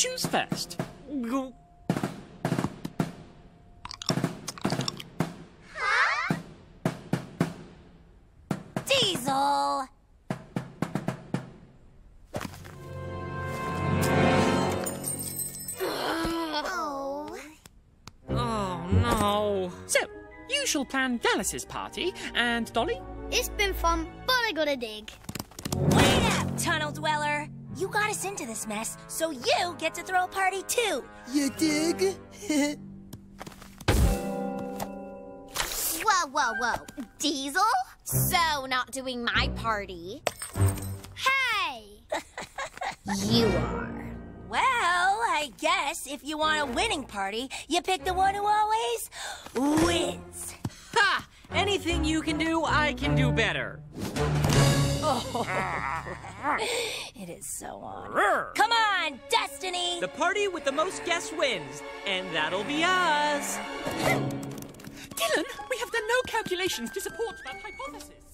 choose first. Huh? Diesel! Oh, no. So, you shall plan Dallas's party, and Dolly? It's been fun, but I gotta dig. Wait up, tunnel dweller! You got us into this mess, so you get to throw a party too! You dig? Whoa, whoa, whoa. Diesel? So not doing my party. Hey! You are. Well, I guess if you want a winning party, you pick the one who always wins. Ha! Anything you can do, I can do better. Oh. It is so on. Come on, Destiny! The party with the most guests wins, and that'll be us. Dylan, we have done no calculations to support that hypothesis.